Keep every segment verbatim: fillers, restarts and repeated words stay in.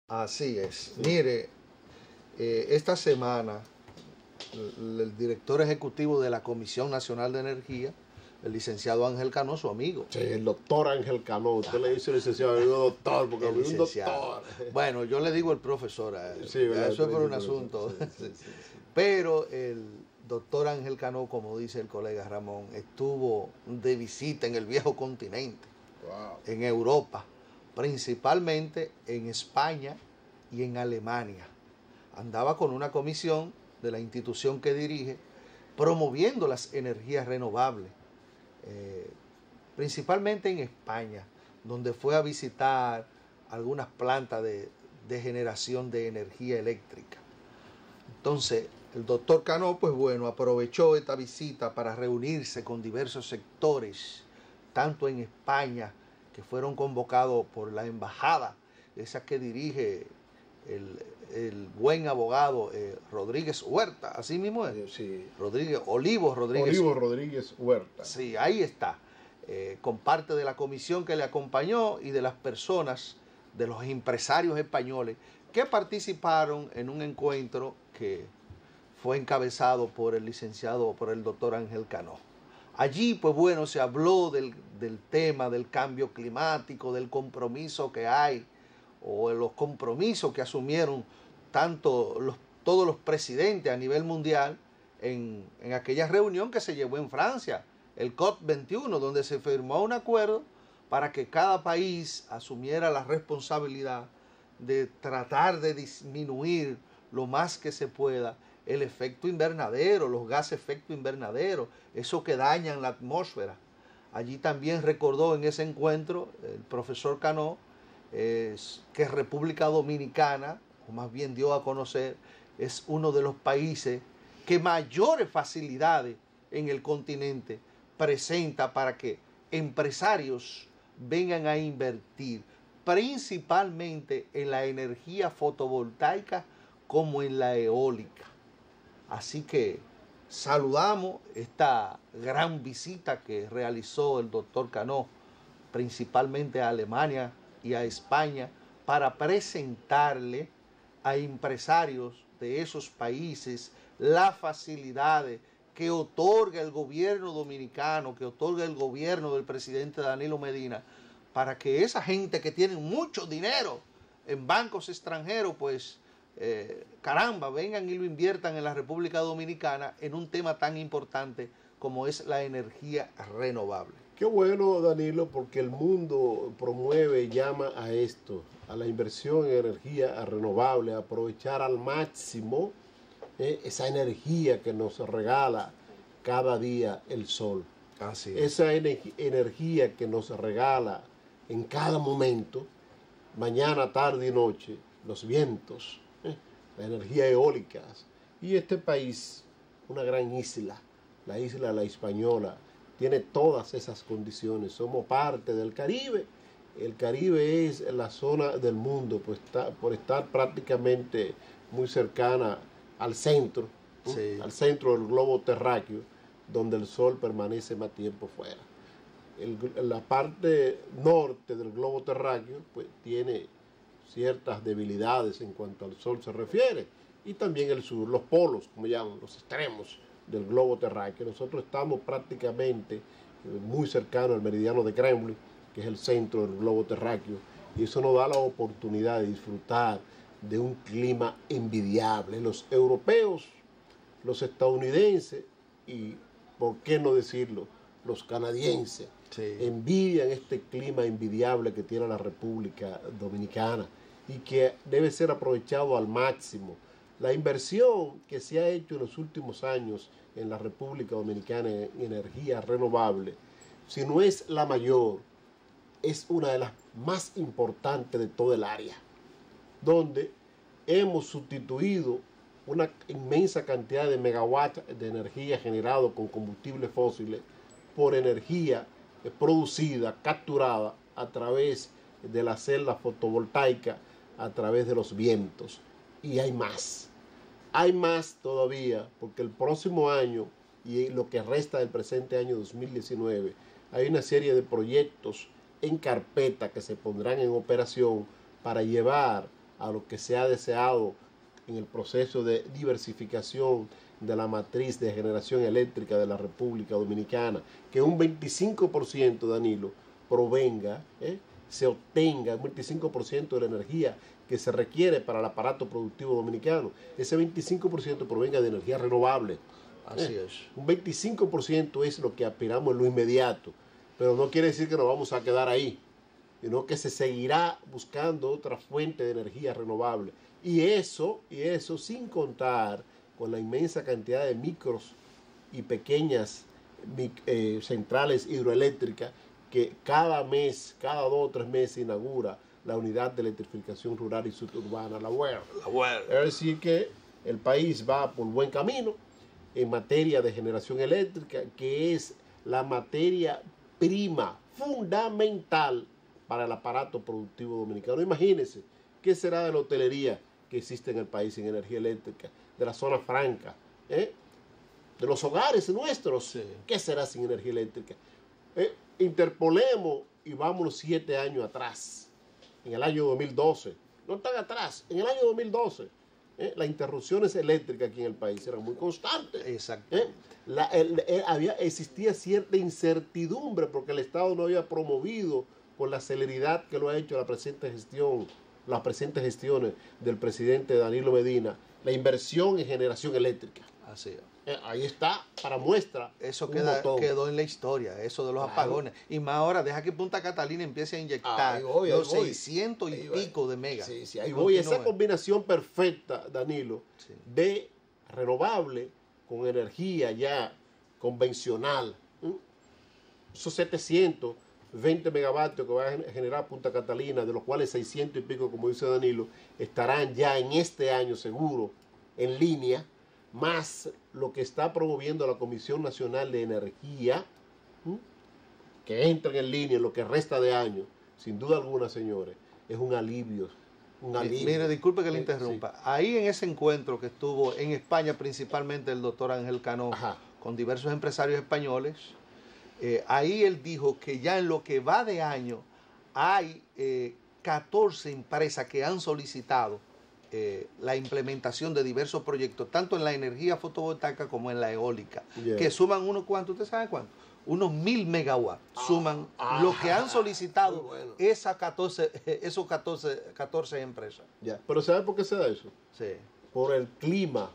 Así es. Sí. Mire, eh, esta semana el, el director ejecutivo de la Comisión Nacional de Energía, el licenciado Ángel Cano, su amigo. Sí, el doctor Ángel Cano. Usted le dice licenciado, yo digo doctor, porque El a mí un licenciado. doctor. Bueno, yo le digo el profesor a él. Sí, ¿verdad? Eso es por un Sí, sí, asunto. sí, sí, sí, sí. Pero el doctor Ángel Cano, como dice el colega Ramón, estuvo de visita en el viejo continente, Wow. en Europa, principalmente en España y en Alemania. Andaba con una comisión de la institución que dirige, promoviendo las energías renovables, eh, principalmente en España, donde fue a visitar algunas plantas de, de generación de energía eléctrica. Entonces, el doctor Cano, pues bueno, aprovechó esta visita para reunirse con diversos sectores, tanto en España, que fueron convocados por la embajada, esa que dirige el, el buen abogado eh, Rodríguez Huerta, así mismo es. Sí. Rodríguez, Olivo Rodríguez. Olivo Rodríguez Huerta. Sí, ahí está. Eh, con parte de la comisión que le acompañó y de las personas, de los empresarios españoles que participaron en un encuentro que fue encabezado por el licenciado, por el doctor Ángel Cano. Allí, pues bueno, se habló del, del tema del cambio climático, del compromiso que hay, o de los compromisos que asumieron tanto los, todos los presidentes a nivel mundial en, en aquella reunión que se llevó en Francia, el COP veintiuno, donde se firmó un acuerdo para que cada país asumiera la responsabilidad de tratar de disminuir lo más que se pueda el efecto invernadero, los gases efecto invernadero, eso que dañan la atmósfera. Allí también recordó en ese encuentro el profesor Cano eh, que República Dominicana, o más bien dio a conocer, es uno de los países que mayores facilidades en el continente presenta para que empresarios vengan a invertir, principalmente en la energía fotovoltaica como en la eólica. Así que saludamos esta gran visita que realizó el doctor Cano, principalmente a Alemania y a España, para presentarle a empresarios de esos países las facilidades que otorga el gobierno dominicano, que otorga el gobierno del presidente Danilo Medina, para que esa gente que tiene mucho dinero en bancos extranjeros, pues eh, caramba, vengan y lo inviertan en la República Dominicana en un tema tan importante como es la energía renovable. Qué bueno, Danilo, porque el mundo promueve y llama a esto, a la inversión en energía renovable, a aprovechar al máximo eh, esa energía que nos regala cada día el sol. Así es. Esa ener- energía que nos regala en cada momento, mañana, tarde y noche, los vientos, eh, la energía eólica. Y este país, una gran isla, la isla La Hispaniola, tiene todas esas condiciones. Somos parte del Caribe. El Caribe es la zona del mundo por estar, por estar prácticamente muy cercana al centro, Sí. ¿eh? al centro del globo terráqueo, donde el sol permanece más tiempo fuera. El, la parte norte del globo terráqueo pues tiene ciertas debilidades en cuanto al sol se refiere, y también el sur, los polos, como llaman, los extremos del globo terráqueo. Nosotros estamos prácticamente eh, muy cercanos al meridiano de Greenwich, que es el centro del globo terráqueo, y eso nos da la oportunidad de disfrutar de un clima envidiable. Los europeos, los estadounidenses y, por qué no decirlo, los canadienses, Sí. envidian este clima envidiable que tiene la República Dominicana y que debe ser aprovechado al máximo. La inversión que se ha hecho en los últimos años en la República Dominicana en energía renovable, si no es la mayor, es una de las más importantes de todo el área, donde hemos sustituido una inmensa cantidad de megawatts de energía generado con combustibles fósiles por energía producida, capturada a través de la celda fotovoltaica, a través de los vientos. Y hay más. Hay más todavía, porque el próximo año y lo que resta del presente año dos mil diecinueve, hay una serie de proyectos en carpeta que se pondrán en operación para llevar a lo que se ha deseado en el proceso de diversificación de la matriz de generación eléctrica de la República Dominicana, que un veinticinco por ciento, Danilo, provenga, ¿eh? se obtenga un veinticinco por ciento de la energía que se requiere para el aparato productivo dominicano, ese veinticinco por ciento provenga de energía renovable. Así ¿eh? es. Un veinticinco por ciento es lo que aspiramos en lo inmediato, pero no quiere decir que nos vamos a quedar ahí, sino que se seguirá buscando otra fuente de energía renovable. Y eso, y eso sin contar con la inmensa cantidad de micros y pequeñas eh, centrales hidroeléctricas que cada mes, cada dos o tres meses inaugura la unidad de electrificación rural y suburbana, la U E R. La U E R. Es decir que el país va por buen camino en materia de generación eléctrica, que es la materia prima fundamental para el aparato productivo dominicano. Imagínense, ¿qué será de la hotelería que existe en el país sin energía eléctrica? De la zona franca, ¿eh? de los hogares nuestros, sí. ¿Qué será sin energía eléctrica? ¿Eh? Interpolemos y vámonos siete años atrás, en el año dos mil doce, no tan atrás, en el año dos mil doce, ¿eh? las interrupciones eléctricas aquí en el país eran muy constantes. Exacto. ¿eh? La, el, el, había, existía cierta incertidumbre porque el Estado no había promovido con la celeridad que lo ha hecho la presente gestión, las presentes gestiones del presidente Danilo Medina, la inversión en generación eléctrica. Así es. Eh, ahí está, para muestra. Eso queda, quedó en la historia, eso de los claro. apagones. Y más ahora, deja que Punta Catalina empiece a inyectar voy, los seiscientos y pico de megas. Sí, sí, ahí voy. Esa combinación perfecta, Danilo, sí. de renovable con energía ya convencional. ¿eh? Esos setecientos veinte megavatios que va a generar Punta Catalina, de los cuales seiscientos y pico, como dice Danilo, estarán ya en este año seguro en línea, más lo que está promoviendo la Comisión Nacional de Energía, ¿sí? que entren en línea en lo que resta de año, sin duda alguna, señores, es un alivio. Un alivio. Mire, disculpe que le interrumpa. Sí. Ahí en ese encuentro que estuvo en España, principalmente el doctor Ángel Cano, Ajá. con diversos empresarios españoles, eh, ahí él dijo que ya en lo que va de año hay eh, catorce empresas que han solicitado Eh, la implementación de diversos proyectos, tanto en la energía fotovoltaica como en la eólica, yeah. que suman unos cuantos, ¿usted sabe cuánto? Unos mil megawatts, ah, suman ah, lo que han solicitado bueno. esas catorce, esos catorce, catorce empresas. Yeah. Pero ¿sabe por qué se da eso? Sí. Por el clima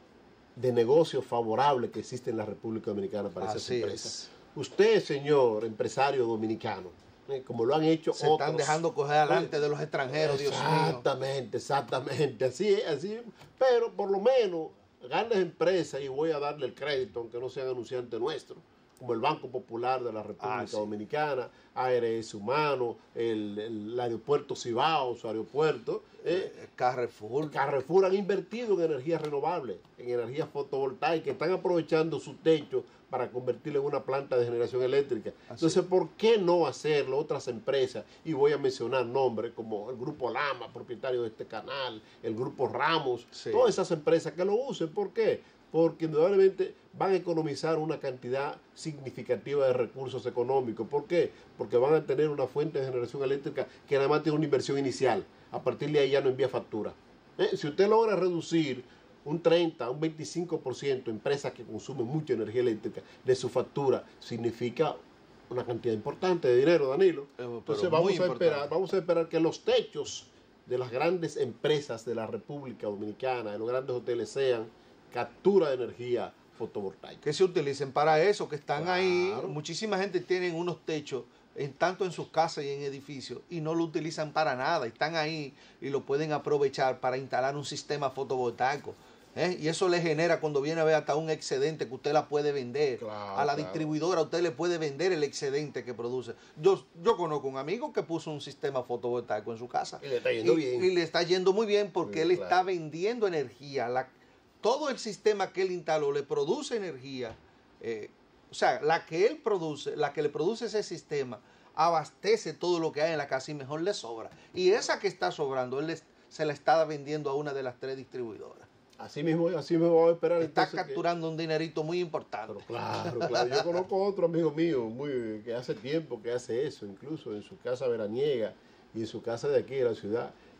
de negocio favorable que existe en la República Dominicana para Así esas empresas. Es. Usted, señor empresario dominicano, como lo han hecho se otros. están dejando coger adelante de los extranjeros, Dios mío. Exactamente, exactamente, así es, así es. Pero por lo menos grandes empresas, y voy a darle el crédito, aunque no sean anunciantes nuestros, como el Banco Popular de la República ah, sí. Dominicana, A R S Humano, el, el, el aeropuerto Cibao, su aeropuerto, eh, Carrefour. Carrefour han invertido en energías renovables, en energías fotovoltaicas, están aprovechando su techo para convertirlo en una planta de generación eléctrica. Así. Entonces, ¿por qué no hacerlo otras empresas? Y voy a mencionar nombres como el Grupo Lama, propietario de este canal, el Grupo Ramos, sí. todas esas empresas que lo usen. ¿Por qué? Porque indudablemente van a economizar una cantidad significativa de recursos económicos. ¿Por qué? Porque van a tener una fuente de generación eléctrica que nada más tiene una inversión inicial. A partir de ahí ya no envía factura. ¿Eh? Si usted logra reducir un treinta, un veinticinco por ciento empresas que consumen mucha energía eléctrica de su factura, significa una cantidad importante de dinero, Danilo. Pero Entonces vamos a, esperar, vamos a esperar que los techos de las grandes empresas de la República Dominicana, de los grandes hoteles, sean captura de energía fotovoltaica. Que se utilicen para eso, que están claro. ahí. Muchísima gente tiene unos techos, en, tanto en sus casas y en edificios, y no lo utilizan para nada. Están ahí y lo pueden aprovechar para instalar un sistema fotovoltaico. ¿Eh? Y eso le genera, cuando viene a ver, hasta un excedente que usted la puede vender. Claro, a la claro. distribuidora usted le puede vender el excedente que produce. Yo, yo conozco un amigo que puso un sistema fotovoltaico en su casa. Y le está yendo y, bien. Y le está yendo muy bien porque sí, él claro. está vendiendo energía. La, todo el sistema que él instaló le produce energía. Eh, o sea, la que él produce, la que le produce ese sistema, abastece todo lo que hay en la casa y mejor le sobra. Y esa que está sobrando, él le, se la está vendiendo a una de las tres distribuidoras. Así mismo, así mismo vamos a esperar. Está capturando que... un dinerito muy importante. Pero claro, claro. Yo conozco a otro amigo mío muy, que hace tiempo que hace eso, incluso en su casa veraniega y en su casa de aquí de la ciudad,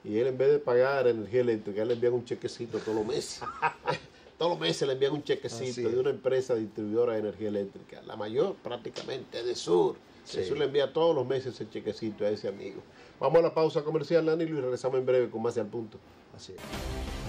y él en vez de pagar energía eléctrica, él le envían un chequecito todos los meses. Todos los meses le envían un chequecito de una empresa distribuidora de energía eléctrica. La mayor prácticamente es de Sur. Sí. Eso le envía todos los meses ese chequecito a ese amigo. Vamos a la pausa comercial, Danilo, y regresamos en breve con más de Al Punto. Así es.